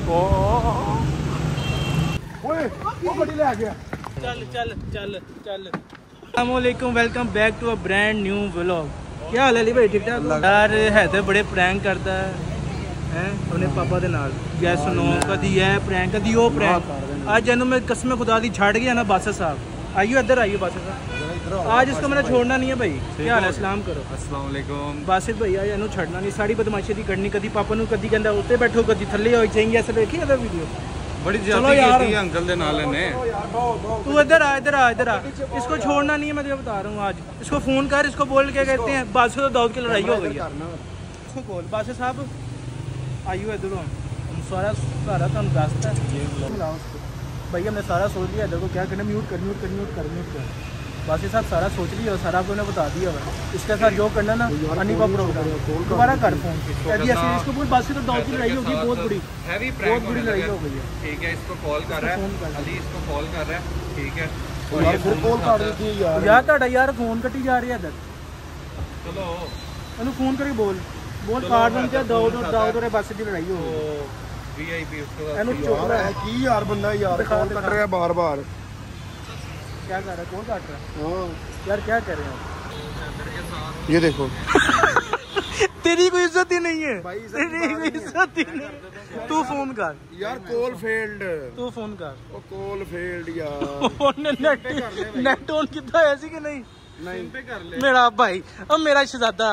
चल चल चल चल। अस्सलामुअलैकुम, welcome back to a brand new vlog. क्या हाल है अली भाई? ठीक ठाक यार? है तो बड़े प्रैंक करता है अपने पापा के नाल। जै सुनो कदी है प्रैंक कदी वो प्रैंक। आज जैनू मैं कसम खुदा दी छड़ गया ना बादशाह साहब। आइयो इधर आइयो बादशाह साहब। आज इसको मैंने छोड़ना नहीं है भाई। क्या हाल है? सलाम करो। अस्सलाम वालेकुम। बासित भाई आज इन्हों छड़ना नहीं। साड़ी बदमाशी दी करनी। कदी पापा नू कदी कहंदा उत्ते बैठो कदी थल्ले हो जाएंगे। ऐसे देखी अदर वीडियो बड़ी ज्यादा की अंकल दे नाल ने। तू इधर आ इधर आ इधर आ। इसको छोड़ना नहीं है, मैं तुझे बता रहा हूँ। आज इसको फोन कर, इसको बोल क्या कहते हैं बादशाह तो दाऊद की लड़ाई हो गई है। इसको बोल बादशाह साहब आइयो इधर। हम सारा रास्ता भैया हमने सारा सोच लिया। इधर को क्या करना, म्यूट कर। बादशाह साहब सारा सोच लिया और सारा आपको बता दिया हुआ। इसके साथ जो करना ना अनी का प्रोग्राम दोबारा कर फोन इसको बोल बादशाह तो दाऊद की लड़ाई होगी बहुत बड़ी लड़ाई हो गई है। ठीक है, इसको कॉल कर रहा है अली, इसको कॉल कर रहा है। ठीक है यार ਤੁਹਾਡਾ ਯਾਰ ਫੋਨ ਕੱਟੀ ਜਾ ਰਿਹਾ ਇੱਧਰ। चलो ਇਹਨੂੰ ਫੋਨ ਕਰਕੇ ਬੋਲ ਕਾਰਡ ਨੂੰ ਕਿ ਦਾਊਦ ਔਰ ਬਾਦਸ਼ਾਹ ਦੀ ਲੜਾਈ ਹੋ ਗਈ। वीआईपी उसको ਇਹਨੂੰ ਚੁੱਪ ਲੈ। ਕੀ ਯਾਰ ਬੰਦਾ ਯਾਰ ਕੌਣ ਕੱਟ ਰਿਹਾ ਬਾਰ-ਬਾਰ। क्या कर रहा है? कौन काट रहा है? हाँ यार क्या कर रहे हैं? ये देखो तेरी कोई इज्जत ही नहीं है। तेरी कोई इज्जत ही नहीं। तू फोन कर यार। Call failed. तू फोन कर। ओ कॉल फेल्ड यार। नेट ऑन कितना है ऐसी कि नहीं? नहीं पे कर ले मेरा भाई अब मेरा शहजादा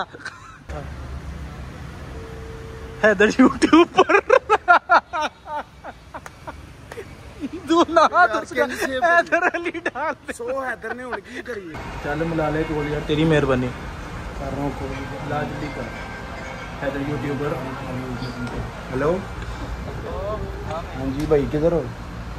हैदर यूट्यूब पर हैदर अली डाल दे। सो हैदर ने हुण की करी? चल मिला ले कोल यार, तेरी मेहरबानी। कर रहा हूं कॉल। लाजली कर हैदर यूट्यूबर। हेलो हाँ जी भाई, किधर हो?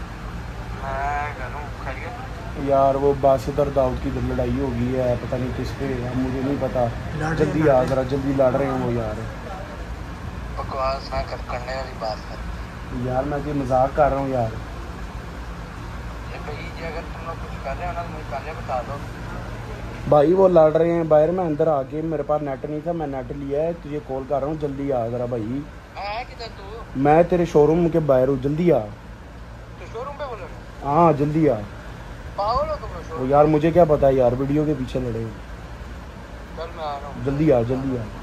यार वो बासित और दाऊद की लड़ाई हो गई है, पता नहीं किस पे, मुझे नहीं पता। जल्दी आ जरा, जल्दी लड़ रहे हैं वो यार। बकवास ना करने वाली बात है यार। मैं तो मजाक कर रहा हूँ यार। अगर तुम लोग कुछ कर रहे हो ना मुझे पहले बता दो भाई। वो लड़ रहे हैं बाहर, मैं अंदर आके, मेरे पास नेट नहीं था, मैं नेट लिया है, तुझे कॉल कर रहा हूँ, जल्दी आ जरा भाई। किधर तू? मैं तेरे शोरूम के बाहर हूँ, जल्दी आ। तो शोरूम पे बोल रहे? हाँ जल्दी आ। पागल हो तुम लोग? वो यार मुझे क्या पता है यार, वीडियो के पीछे लड़े। चल मैं आ रहा हूँ। जल्दी आ जल्दी आ।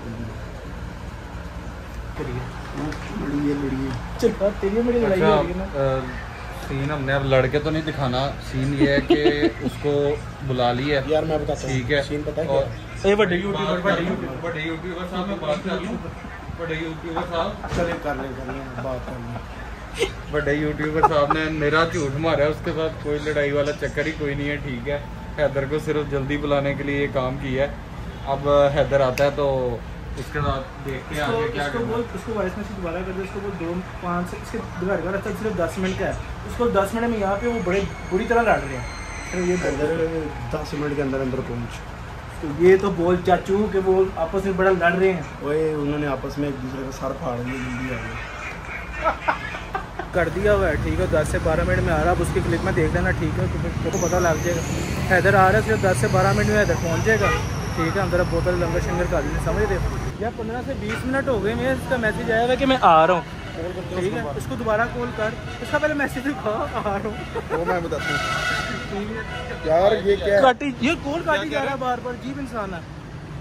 चल तेरी मेरी लड़ाई हो गई ना। सीन हमने अब लड़के तो नहीं दिखाना। सीन ये है कि उसको बुला लिया यार मैं बताता हूँ। ठीक है सीन पता है क्या? बड़े यूट्यूबर साहब मैं बात कर लूँ। बड़े यूट्यूबर साहब चले कर ले बात कर ले। बड़े यूट्यूबर साहब ने मेरा झूठ मारा है, उसके साथ कोई लड़ाई वाला चक्कर ही कोई नहीं है। ठीक है, हैदर को सिर्फ जल्दी बुलाने के लिए ये काम किया है। अब हैदर आता है तो उसके बाद देखते हैं आगे क्या करना है। उसको वॉइस मैसेज दोबारा कर दे। उसको बोल 2-5 से इसके घर का रास्ता सिर्फ 10 मिनट का है। उसको 10 मिनट में यहाँ पे वो बड़े बुरी तरह लड़ रहे हैं। फिर ये अंदर 10 मिनट के अंदर पहुँच। तो ये तो बोल चाचू के वो आपस में बड़ा लड़ रहे हैं। ओए उन्होंने आपस में एक दूसरे का सर फाड़ दिया। जल्दी आ गए कर दिया हुआ है। ठीक है 10 से 12 मिनट में आ रहा। अब उसकी क्लिप में देख लेना। ठीक है तो पता लग जाएगा। हैदर आ रहा है सिर्फ 10 से 12 मिनट में हैदर पहुँच जाएगा। ठीक है अंदर बोतल लंगर शंगर कर लेंगे, समझ रहे यार। 15 से 20 मिनट हो गए मैं इसका मैसेज आया हुआ कि मैं आ रहा हूँ। ठीक है उसको दोबारा कॉल कर। उसका पहले मैसेज दिखा आ रहा हूँ। वो मैं बताता हूँ यार। ये क्या काटी ये कॉल काटी जा रहा है बार बार। जीव इंसान है।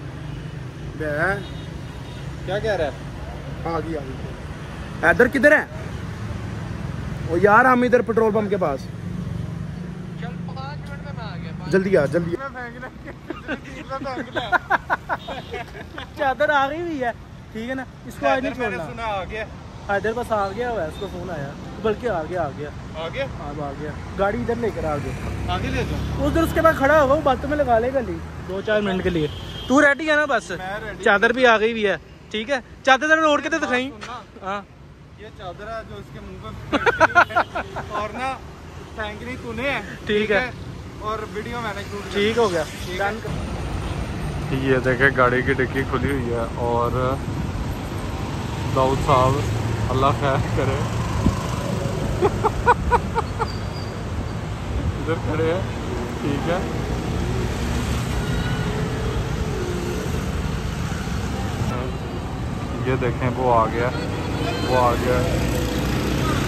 क्या कह रहा है? आ गई हैदर किधर है? ओ यार हम इधर पेट्रोल पंप के पास। चल 5 मिनट में मैं आ गया। जल्दी आ जल्दी। चादर आ गई हुई है। ठीक है ना, इसको आज नहीं छोड़ना। सुना आ गया हैदर बस आ गया हुआ है। उसको फोन आया बल्कि आ गया अब आ गया। गाड़ी इधर लेकर आगे ले जाओ। उधर उसके पास खड़ा होगा, वो बातों में लगा लेगा ली 2-4 मिनट के लिए। तू रेडी है ना? बस चादर भी आ गई हुई है। ठीक है चादर जरा ओढ़ के तो दिखाई। हाँ ये चादर है जो इसके मुंह पे और ना टैंकरी तूने है। ठीक है और वीडियो मैंने शूट। ठीक हो गया। ये देखे गाड़ी की डिक्की खुली हुई है और दाऊद साहब अल्लाह खैर करे इधर खड़े हैं। ठीक है ये देखें वो आ गया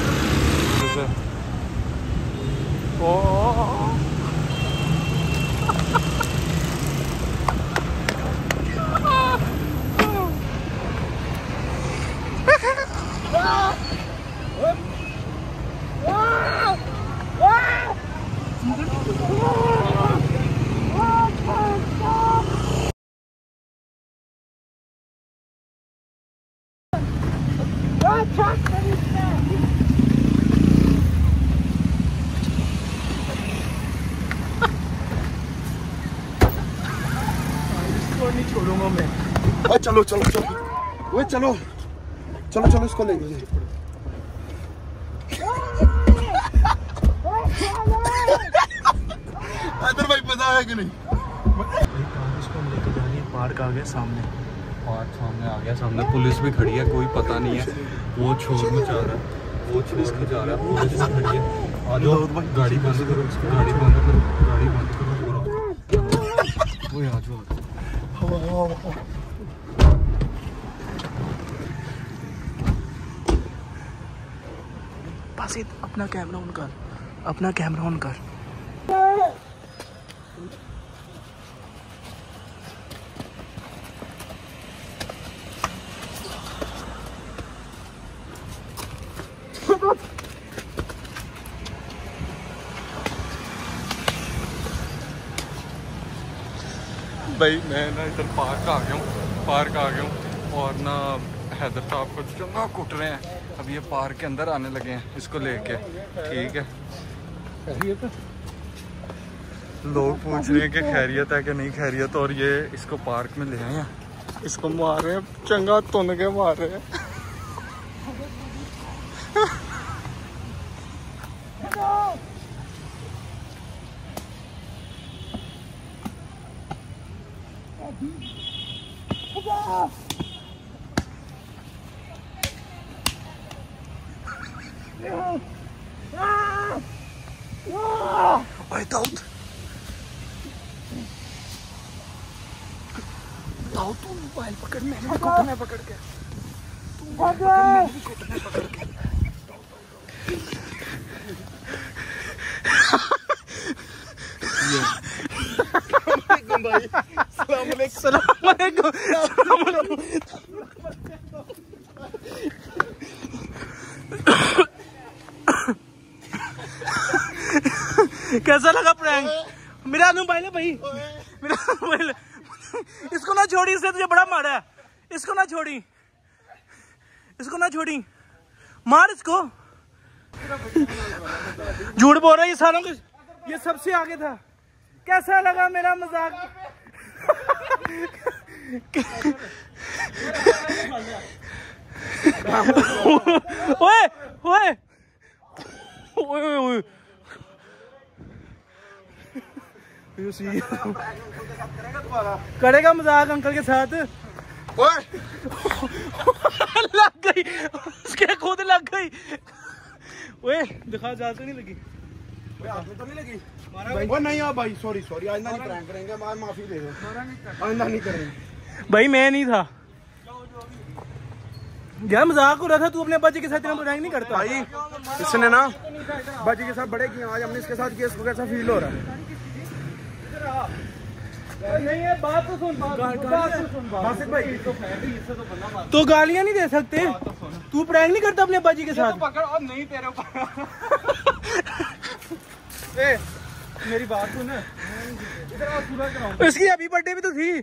चलो चलो चलो वो चलो चलो चलो इसको ले गए। इधर भाई मजा आया कि नहीं? इसको हम लेके जा रहे हैं पार्क आ गया सामने। पार्क सामने आ गया, सामने पुलिस भी खड़ी है, कोई पता नहीं है। वो छोड़ मचा रहा है, वो छोड़ मचा रहा है, पुलिस भी खड़ी है। आ जाओ गाड़ी बंद करो, गाड़ी बंद करो, गाड़ी बंद करो। वो आ जाओ। बासित अपना कैमरा ऑन कर, अपना कैमरा ऑन कर। भाई मैं ना इधर पार्क आ गया हूँ, पार्क आ गया हूँ और ना हैदर साहब को चंगा कुट रहे हैं। अब ये पार्क के अंदर आने लगे हैं इसको लेके। ठीक है, लोग पूछ रहे हैं कि खैरियत है कि नहीं खैरियत, और ये इसको पार्क में ले आए हैं, इसको मार रहे हैं, चंगा तुन के मार रहे हैं। ओए दाऊद, दाऊद तू मोबाइल पकड़, मैंने भी घुटने पकड़ के, तू मोबाइल पकड़, मैंने भी घुटने पकड़ के। भाई सलाम अलैकुम, सलाम अलैकुम, सलाम अलैकुम। कैसा लगा प्रैंक? मेरा मोबाइल है भाई, मेरा मोबाइल। इसको ना छोड़ी, इससे तुझे बड़ा मारा है। इसको ना छोड़ी, इसको ना छोड़ी, मार इसको। झूठ बोल रहा है ये सारों के, ये सबसे आगे था। कैसा लगा मेरा मजाक? ओए ओए ओए ओए, करेगा मजाक अंकल के साथ? लग गई उसके, खुद लग गई। ओए दिखा, ज्यादा नहीं लगी? तो नहीं लगी वो नहीं। आप भाई सॉरी सॉरी, आइंदा नहीं प्रैंक करेंगे, माफी दे दो, आइंदा नहीं करेंगे। भाई मैं नहीं था यार, मजाक हो रहा था। तू अपने बच्चे के साथ इतना प्रैंक नहीं करता भाई। इसने ना बच्चे के साथ बड़े किए, आज हमने इसके साथ किया, इसको कैसा फील हो रहा है? नहीं है, बात तो सुन, बात तो सुन। बासित भाई तो गालियां नहीं दे सकते। तू प्रैंक नहीं करता अपने बाजी के साथ? पकड़ और नहीं तेरे ऊपर। ए मेरी बात सुन, इसकी अभी बर्थडे भी तो थी।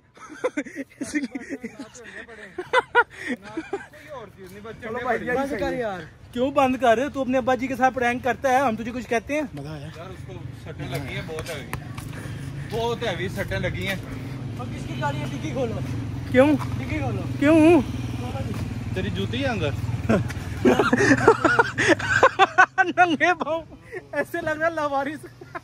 चलो भाई बंद कर यार। क्यों बंद कर? तू अपने अब्बा जी के साथ प्रैंक करता है, हम तुझे कुछ कहते हैं? मजा आया यार, उसको सट्टें लगी हैं, बहुत हैवी, बहुत हैवी सट्टें लगी हैं। और किसकी गाड़ी है? डिक्की खोलो। क्यों डिक्की खोलो? क्यों? तेरी जूती है अंदर। नंगे पाँव, ऐसे लग रहा लावारिस।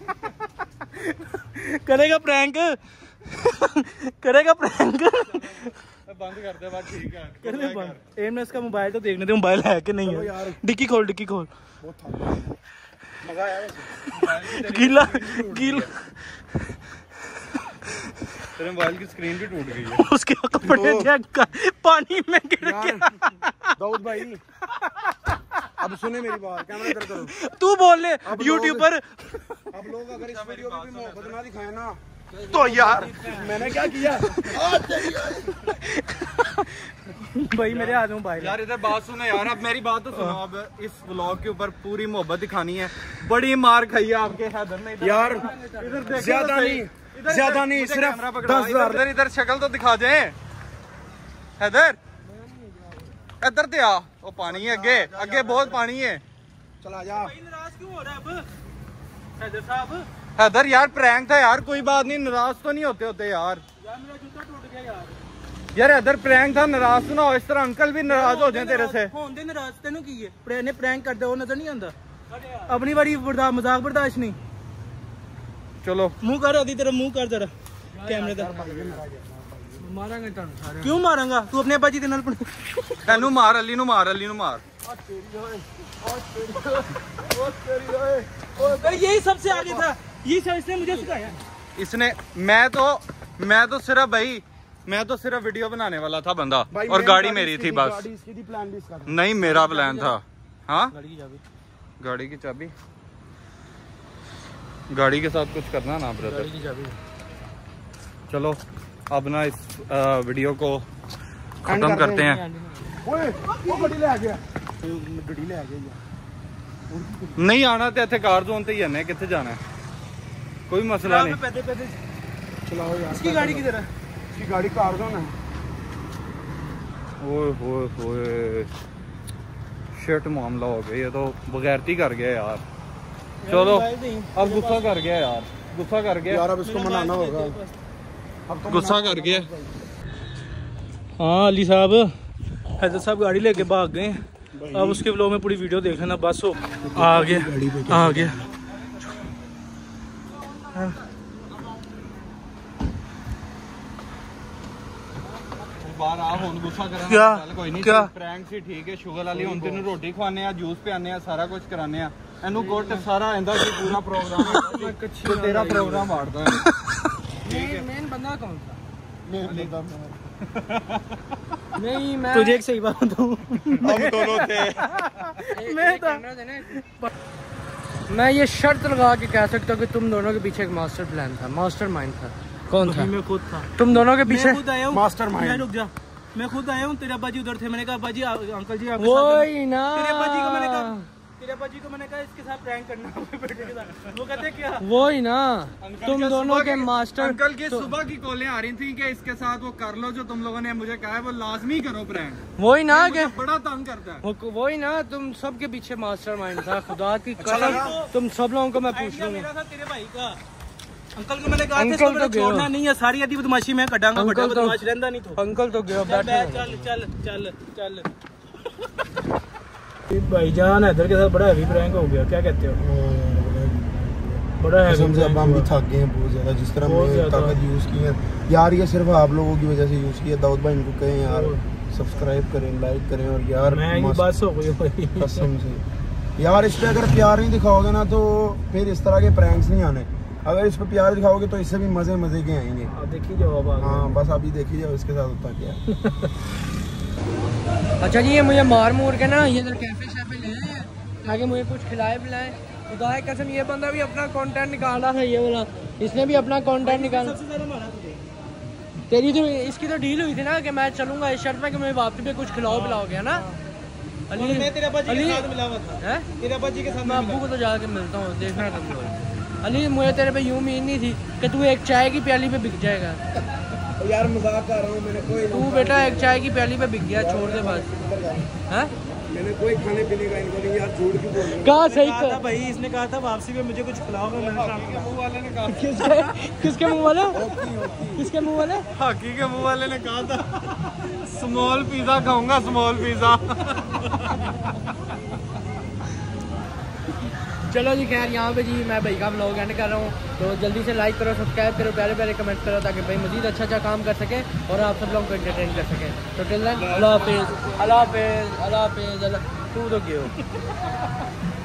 करेगा प्रैंक, करेगा प्रैंक। बंद कर दे बात, ठीक है कर दे बंद। एम इसका मोबाइल तो देखने दे, मोबाइल है कि नहीं है। डिक्की खोल, डिक्की खोल। मजा आया गीला गीला, तेरे मोबाइल की स्क्रीन भी टूट गई है। उसके कपड़े पानी में गिर गया। दाऊद भाई अब सुने मेरी बात, कैमरा इधर करो। तू बोल ले यूट्यूब पर। अब लोग अगर इस वीडियो में भी मोहब्बत ना दिखाए ना, तो यार मैंने क्या किया? भाई मेरे हाथ में मोबाइल। यार इधर बात सुनो यार, अब मेरी बात तो सुनो। अब इस व्लॉग के ऊपर पूरी मोहब्बत दिखानी है। बड़ी मार खाई है आपके हैदर ने यार। इधर ज्यादा नहीं, ज्यादा नहीं, सिर्फ 10,000। इधर शक्ल तो दिखा दे हैदर। इधर ते आ, वो पानी है अगे, अगे बहुत पानी है। चला जा। नाराज क्यों हो रहा है अब हैदर साहब? हैदर यार प्रैंक था यार, कोई बात नहीं, नाराज तो नहीं होते यार। यार मेरा जूता टूट गया यार। यार इधर प्रैंक था, नाराज तो ना हो, इस तरह अंकल भी नाराज हो जाए तेरे से। होंदे नाराज तेनू की है, प्रेम ने प्रैंक करदे वो नजर नहीं आंदा, अपनी बारी मजाक बर्दाश्त नहीं। चलो मुंह कर अदी, तेरा मुंह कर जरा कैमरे दा। मारांगे तुहानू सारे। क्यों मारांगा? तू अपने अब्बा जी दे नाल एनू मार, अली नू मार, अली नू मार। यही सबसे आगे था, ये सब इसने मुझे सिखाया। इसने मैं तो सिर्फ भाई मैं तो सिर्फ वीडियो बनाने वाला था बंदा, और गाड़ी मेरी थी बस। नहीं मेरा प्लान था। हाँ गाड़ी की चाबी, गाड़ी के साथ कुछ करना ना ब्रदर। चलो अब ना इस वीडियो को खत्म करते हैं। नहीं आना तो इतने कार जोन ते ही आने, कितने जाना है कोई मसला नहीं। चलाओ यार, इसकी गाड़ी किधर है? इसकी गाड़ी कार जोन है। ओए शिट मामला हो गया, ये तो बगैरती कर गया यार। चलो अब गुस्सा कर गया यार, गुस्सा कर गया यार, अब इसको मनाना होगा, अब तो गुस्सा कर गया। हाँ अली साहब, हैदर साहब गाड़ी लेके भाग गए। अब उसके ब्लॉग में पूरी वीडियो देख लेना। बस हो आ गया। बाहर आ हुन गुस्सा करना क्या? चल कोई नहीं, क्या? प्रैंक सी ठीक है, शुगर वाली हुन तेनू रोटी खवाने आ, जूस पियाने आ, सारा कुछ कराने आ। एनू गुट सारा इंदा सी पूरा प्रोग्राम तो तेरा प्रोग्राम वाड़दा है। मेन बंदा कौन था? नहीं मैं तुझे एक सही बात बताऊं, हम दोनों थे। मैं था। मैं ये शर्त लगा के कह सकता हूँ कि तुम दोनों के पीछे एक मास्टर प्लान था, मास्टर माइंड था। कौन था? मैं खुद था। तुम दोनों के पीछे मैं खुद आया हूँ। मास्टरमाइंड। रुक जा, मैं खुद आया हूँ। तेरे अब्बा जी उधर थे, मैंने कहा अब्बा जी अंकल जी आपके वही ना, तेरे अब्बा जी को मैंने कहा इसके साथ प्रैंक करना अपने बेटे के साथ। वो कहते क्या? वही ना, तुम दोनों के मास्टर। अंकल की सुबह की कॉलें आ रही थी कि इसके साथ वो कर लो जो तुम लोगों ने मुझे कहा है, वो लाजमी करो प्रैंक। वही ना मुझे बड़ा तंग करता है। वही ना, तुम सबके पीछे मास्टर माइंड था। खुदा की कसम, तुम सब लोगों को मैं पूछ आइडिया लूंगा। मेरा था तेरे भाई का। अंकल को मैंने कहा था अंकल इसको तो मैंने गया। छोड़ना नहीं है, सारी आदि बदमाशी मैं कटांगा, अंकल बड़ा तो- बदमाश रहंदा नहीं तो। अंकल तो गया, चल बैठो। चल चल चल चल। भाईजान हैदर के साथ बड़ा हैवी प्रैंक हो गया, क्या कहते हो? बड़ा हैवी कसम से अब हम भी प्रैंक थक गए हैं बहुत ज्यादा, जिस तरह बहुत हमने ज्यादा। ताकत यूज की है यार, ये सिर्फ आप लोगों की वजह से यूज किया। दाऊद भाई इनको कहें यार सब्सक्राइब करें, लाइक करें, और यार मैं ये मस्त बस हो गई भाई। कसम से यार, इस पे अगर प्यार नहीं दिखाओगे ना तो फिर इस तरह के प्रैंक्स नहीं आने। अगर इस पे प्यार दिखाओगे तो इससे भी मजे के आएंगे। अब देखिए जवाब आ गया। हाँ बस अभी देखिए जाओ इसके साथ होता क्या। अच्छा जी, ये मुझे मार मूर के ना ये इधर कैफे शैफे ले आए हैं ताकि मुझे कुछ खिलाए पिलाए। खुदा की कसम, ये बंदा भी अपना कंटेंट निकाल रहा था, ये वाला इसने भी अपना कंटेंट निकाला। सबसे ज्यादा मारा तुझे। तेरी तो इसकी तो डील हुई थी ना कि मैं चलूंगा इस शर्त में कि मुझे वापसी पे कुछ खिलाओ पिलाओगे, है ना? अली मैं तेरे अब्बा जी अली के साथ मिला हुआ था। हैं? तेरे अब्बा जी के साथ मैं अब्बू को तो जाके मिलता हूँ, देखना तुम लोग। अली मुझे तेरे पे यूं उम्मीद नहीं थी कि तू एक चाय की प्याली पे बिक जाएगा। यार मजाक कर रहा हूँ, मैंने कोई तू बेटा एक चाय की प्याली पे बिक गया, छोड़ दे बस। हैं? मैंने कोई खाने पीने का इनको नहीं यार, झूठ क्यों बोल रहे हो? कहा सही कहा था भाई, इसने कहा था वापसी पे मुझे कुछ खिलाओगे। मैंने कहा मुंह वाले ने कहा, किसके मुंह वाले? किसके मुंह वाले? हाकी के मुंह वाले ने कहा था स्मॉल पिज्जा खाऊंगा, स्मॉल पिज्जा। चलो जी, खैर यहाँ पे जी मैं भाई का व्लॉग एंड कर रहा हूँ, तो जल्दी से लाइक करो, सब्सक्राइब करो, प्यारे प्यारे कमेंट करो ताकि भाई मजीद अच्छा काम कर सके और आप सब लोगों को एंटरटेन कर सके। तो टिल देन अल्लाह हाफिज़, अल्लाह हाफिज़, अल्लाह हाफिज़। तू तो गयो।